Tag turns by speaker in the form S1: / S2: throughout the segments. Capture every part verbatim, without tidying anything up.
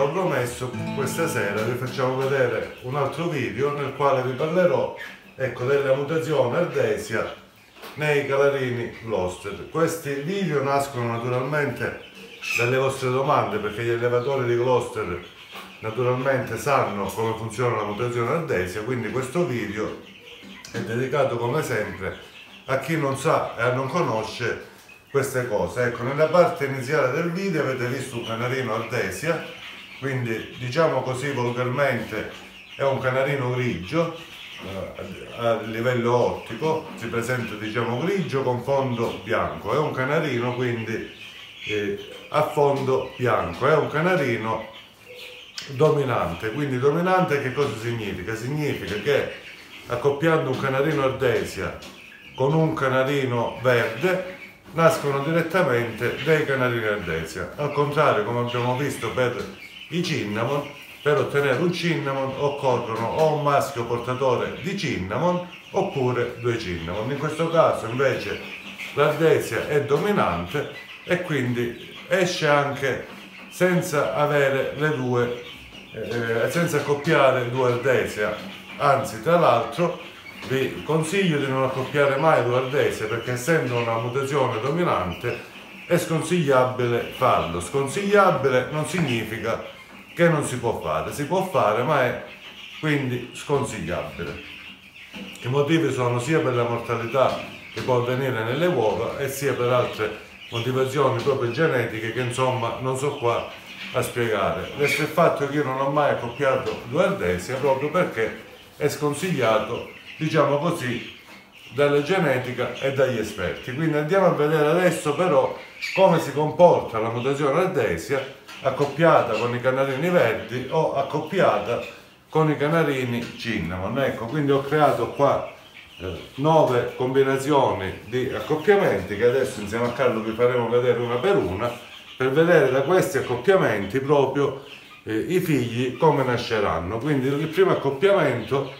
S1: avevo promesso, questa sera vi facciamo vedere un altro video nel quale vi parlerò, ecco, della mutazione ardesia nei canarini Gloster. Questi video nascono naturalmente dalle vostre domande, perché gli allevatori di Gloster naturalmente sanno come funziona la mutazione ardesia, quindi questo video è dedicato come sempre a chi non sa e non conosce queste cose. Ecco, nella parte iniziale del video avete visto un canarino ardesia, quindi diciamo così volgarmente è un canarino grigio, eh, a livello ottico si presenta diciamo grigio con fondo bianco, è un canarino quindi eh, a fondo bianco, è un canarino dominante. Quindi dominante che cosa significa? Significa che accoppiando un canarino ardesia con un canarino verde nascono direttamente dei canarini ardesia, al contrario, come abbiamo visto per i cinnamon, per ottenere un cinnamon occorrono o un maschio portatore di cinnamon oppure due cinnamon. In questo caso invece l'ardesia è dominante e quindi esce anche senza avere le due, eh, senza accoppiare due ardesia. Anzi, tra l'altro vi consiglio di non accoppiare mai due ardesia, perché essendo una mutazione dominante è sconsigliabile farlo. Sconsigliabile non significa che non si può fare, si può fare, ma è quindi sconsigliabile. I motivi sono sia per la mortalità che può avvenire nelle uova e sia per altre motivazioni proprio genetiche che insomma non so qua a spiegare. Resta il fatto che io non ho mai accoppiato due ardesia proprio perché è sconsigliato, diciamo così, dalla genetica e dagli esperti. Quindi andiamo a vedere adesso però come si comporta la mutazione ardesia accoppiata con i canarini verdi o accoppiata con i canarini cinnamon. Ecco, quindi ho creato qua eh, nove combinazioni di accoppiamenti che adesso insieme a Carlo vi faremo vedere una per una, per vedere da questi accoppiamenti proprio eh, i figli come nasceranno. Quindi il primo accoppiamento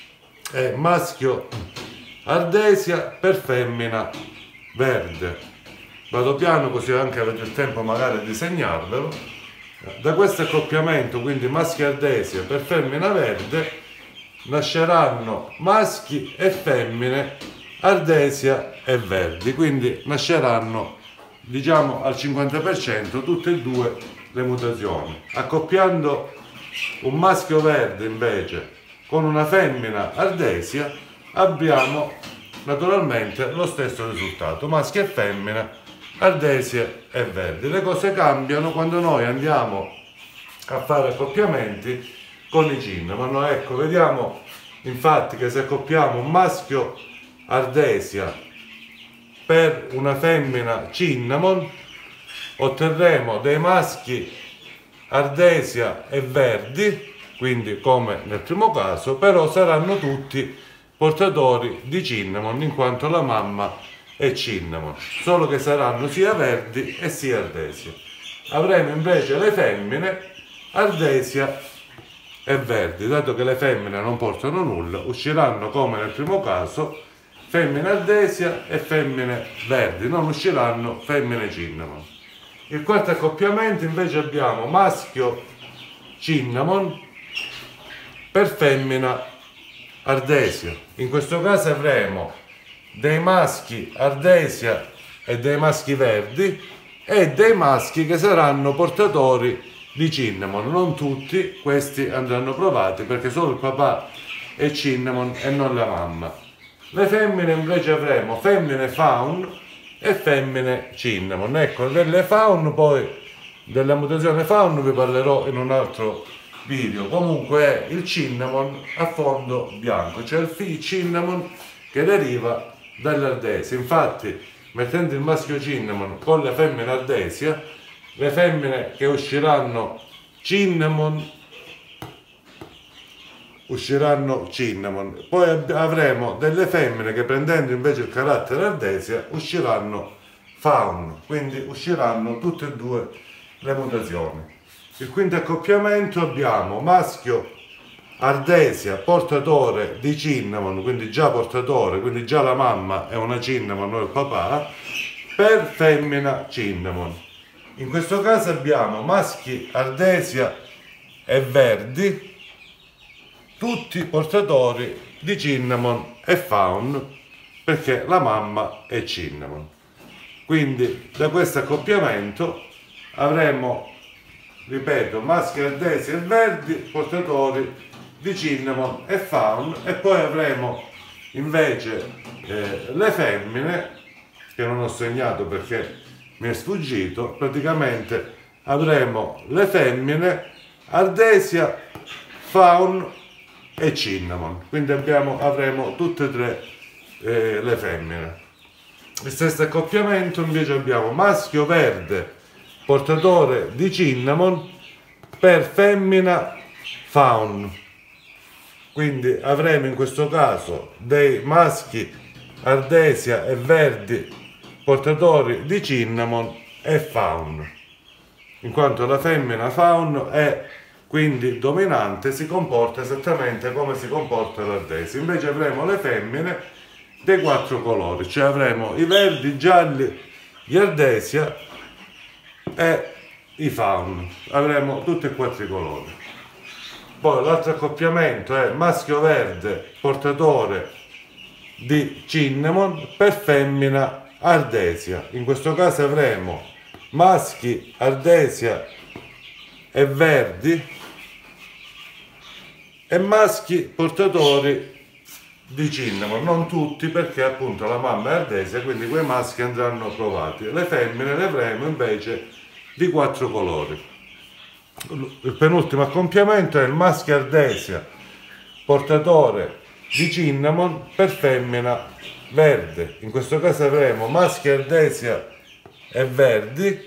S1: è maschio ardesia per femmina verde. Vado piano così anche avete il tempo magari di segnarvelo. Da questo accoppiamento, quindi maschio ardesia per femmina verde, nasceranno maschi e femmine ardesia e verdi, quindi nasceranno diciamo al cinquanta per cento tutte e due le mutazioni. Accoppiando un maschio verde invece con una femmina ardesia abbiamo naturalmente lo stesso risultato, maschio e femmina, ardesia e verdi. Le cose cambiano quando noi andiamo a fare accoppiamenti con i cinnamon. Ecco, vediamo infatti che se accoppiamo un maschio ardesia per una femmina cinnamon otterremo dei maschi ardesia e verdi, quindi come nel primo caso, però saranno tutti portatori di cinnamon in quanto la mamma è cinnamon, solo che saranno sia verdi e sia ardesia. Avremo invece le femmine ardesia e verdi, dato che le femmine non portano nulla, usciranno come nel primo caso femmine ardesia e femmine verdi, non usciranno femmine cinnamon. Il quarto accoppiamento invece abbiamo maschio cinnamon per femmina ardesia. In questo caso avremo dei maschi ardesia e dei maschi verdi e dei maschi che saranno portatori di cinnamon. Non tutti questi andranno provati perché solo il papà è cinnamon e non la mamma. Le femmine invece avremo femmine faun e femmine cinnamon. Ecco, delle faun, poi della mutazione faun vi parlerò in un altro video. Comunque è il cinnamon a fondo bianco, cioè il cinnamon che deriva dall'ardesia. Infatti, mettendo il maschio cinnamon con la femmina ardesia, le femmine che usciranno cinnamon usciranno cinnamon. Poi avremo delle femmine che prendendo invece il carattere ardesia usciranno faun, quindi usciranno tutte e due le mutazioni. Il quinto accoppiamento abbiamo maschio ardesia portatore di cinnamon, quindi già portatore, quindi già la mamma è una cinnamon o il papà, per femmina cinnamon. In questo caso abbiamo maschi ardesia e verdi, tutti portatori di cinnamon e fawn, perché la mamma è cinnamon. Quindi da questo accoppiamento avremo, ripeto, maschi ardesi e verdi portatori di cinnamon e fawn, e poi avremo invece eh, le femmine, che non ho segnato perché mi è sfuggito. Praticamente avremo le femmine ardesia, fawn e cinnamon, quindi abbiamo, avremo tutte e tre eh, le femmine. Il stesso accoppiamento invece abbiamo maschio verde portatore di cinnamon per femmina fawn, quindi avremo in questo caso dei maschi ardesia e verdi portatori di cinnamon e fawn, in quanto la femmina fawn è quindi dominante, si comporta esattamente come si comporta l'ardesia. Invece avremo le femmine dei quattro colori, cioè avremo i verdi, i gialli, gli ardesia e i fawn, avremo tutti e quattro i colori. Poi l'altro accoppiamento è maschio verde portatore di cinnamon per femmina ardesia. In questo caso avremo maschi ardesia e verdi e maschi portatori di cinnamon, non tutti perché appunto la mamma è ardesia, quindi quei maschi andranno provati. Le femmine le avremo invece di quattro colori. Il penultimo accoppiamento è il maschio ardesia portatore di cinnamon per femmina verde. In questo caso avremo maschi ardesia e verdi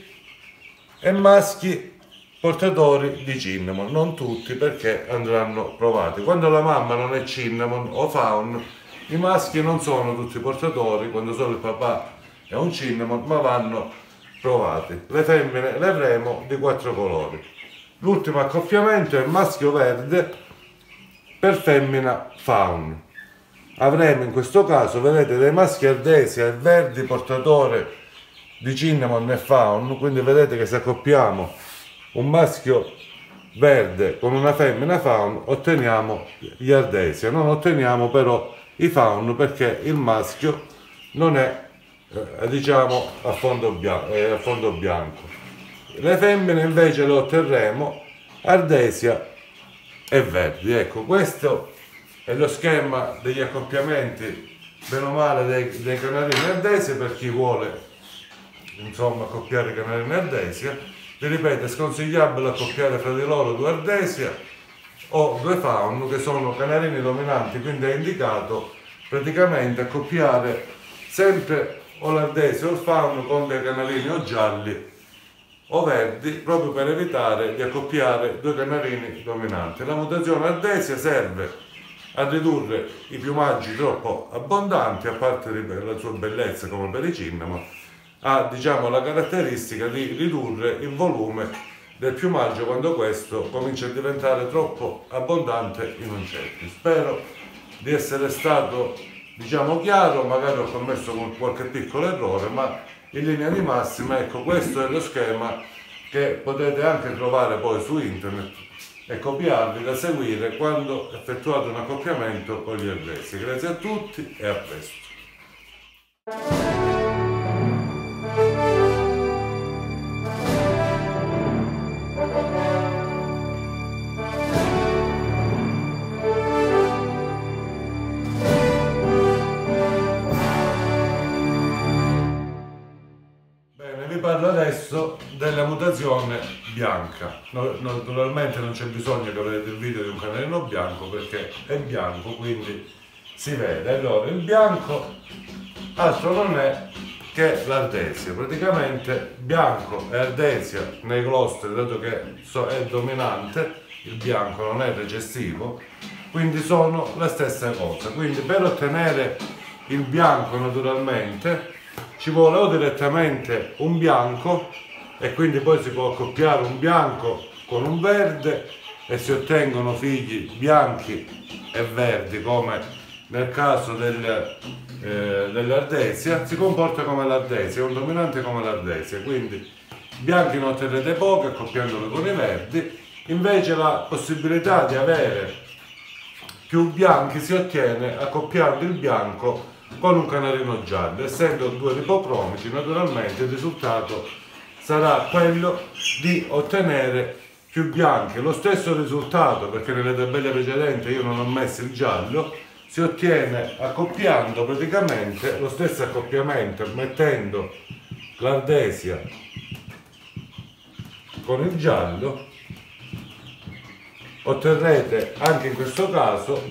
S1: e maschi portatori di cinnamon, non tutti perché andranno provati. Quando la mamma non è cinnamon o fawn, i maschi non sono tutti portatori, quando solo il papà è un cinnamon, ma vanno provati. Le femmine le avremo di quattro colori. L'ultimo accoppiamento è il maschio verde per femmina fawn. Avremo in questo caso, vedete, dei maschi ardesia e verdi portatore di cinnamon e fawn, quindi vedete che se accoppiamo un maschio verde con una femmina fawn otteniamo gli ardesia, non otteniamo però i fawn perché il maschio non è eh, diciamo a fondo, bianco, è a fondo bianco. Le femmine invece le otterremo ardesia e verdi. Ecco, questo è lo schema degli accoppiamenti bene o male dei, dei canarini ardesia per chi vuole insomma accoppiare i canarini ardesia. Vi ripeto, è sconsigliabile accoppiare fra di loro due ardesia o due fawn, che sono canarini dominanti, quindi è indicato praticamente accoppiare sempre o l'ardesia o il fawn con dei canarini o gialli o verdi, proprio per evitare di accoppiare due canarini dominanti. La mutazione ardesia serve a ridurre i piumaggi troppo abbondanti, a parte la sua bellezza come per i cinnamon, ha diciamo la caratteristica di ridurre il volume del piumaggio quando questo comincia a diventare troppo abbondante in un cerchio. Spero di essere stato diciamo chiaro, magari ho commesso qualche piccolo errore, ma in linea di massima ecco, questo è lo schema che potete anche trovare poi su internet e copiarvi da seguire quando effettuate un accoppiamento con gli ardesi. Grazie a tutti e a presto. Vi parlo adesso della mutazione bianca. Naturalmente non c'è bisogno che vedete il video di un canarino bianco perché è bianco, quindi si vede. Allora, il bianco altro non è che l'ardesia. Praticamente bianco e ardesia nei cluster, dato che è dominante, il bianco non è recessivo, quindi sono la stessa cosa. Quindi per ottenere il bianco naturalmente ci vuole o direttamente un bianco e quindi poi si può accoppiare un bianco con un verde e si ottengono figli bianchi e verdi, come nel caso del, eh, dell'ardesia. Si comporta come l'ardesia, è un dominante come l'ardesia, quindi bianchi ne otterrete pochi accoppiandolo con i verdi Invece la possibilità di avere più bianchi si ottiene accoppiando il bianco con un canarino giallo. Essendo due lipocromici, naturalmente il risultato sarà quello di ottenere più bianchi. Lo stesso risultato, perché nelle tabelle precedenti io non ho messo il giallo, si ottiene accoppiando praticamente lo stesso accoppiamento, mettendo l'ardesia con il giallo. Otterrete anche in questo caso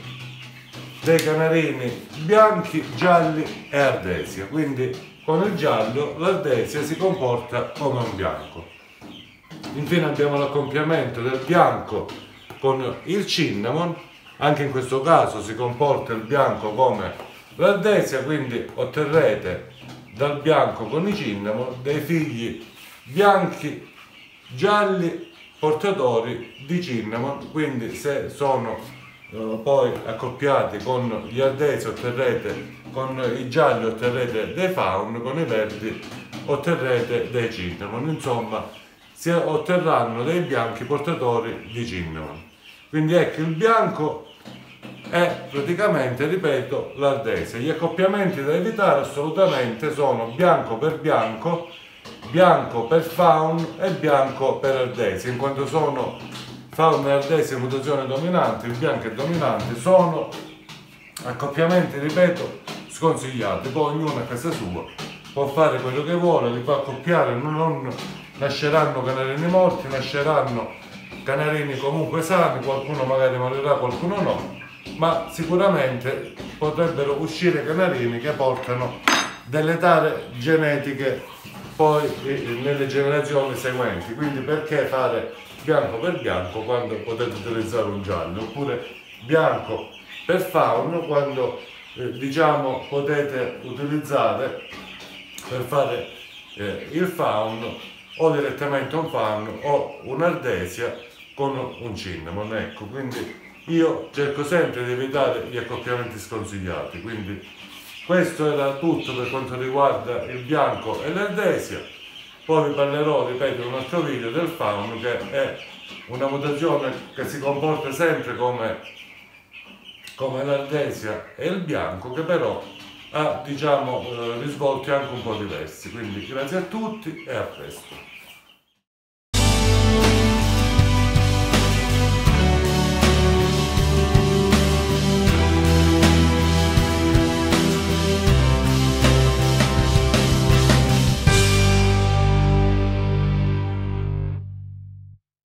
S1: dei canarini bianchi, gialli e ardesia. Quindi con il giallo l'ardesia si comporta come un bianco. Infine abbiamo l'accoppiamento del bianco con il cinnamon. Anche in questo caso si comporta il bianco come l'ardesia, quindi otterrete dal bianco con i cinnamon dei figli bianchi, gialli, portatori di cinnamon. Quindi se sono eh, poi accoppiati con gli ardesi otterrete, con i gialli otterrete dei faun, con i verdi otterrete dei cinnamon. Insomma, si otterranno dei bianchi portatori di cinnamon. Quindi ecco, il bianco è praticamente, ripeto, l'ardesia. Gli accoppiamenti da evitare assolutamente sono bianco per bianco, bianco per faun e bianco per ardesia, in quanto sono faun e ardesia in mutazione dominante, il bianco è dominante, sono accoppiamenti, ripeto, sconsigliati. Poi ognuno a casa sua può fare quello che vuole, li può accoppiare, non, non nasceranno canarini morti, nasceranno canarini comunque sani, qualcuno magari morirà, qualcuno no, ma sicuramente potrebbero uscire canarini che portano delle tare genetiche poi nelle generazioni seguenti. Quindi perché fare bianco per bianco quando potete utilizzare un giallo, oppure bianco per faun quando eh, diciamo potete utilizzare per fare eh, il faun o direttamente un faun o un'ardesia con un cinnamon. Ecco, quindi io cerco sempre di evitare gli accoppiamenti sconsigliati. Quindi questo era tutto per quanto riguarda il bianco e l'ardesia. Poi vi parlerò, ripeto, in un altro video del faun, che è una mutazione che si comporta sempre come, come l'ardesia e il bianco, che però ha, diciamo, eh, risvolti anche un po' diversi. Quindi grazie a tutti e a presto.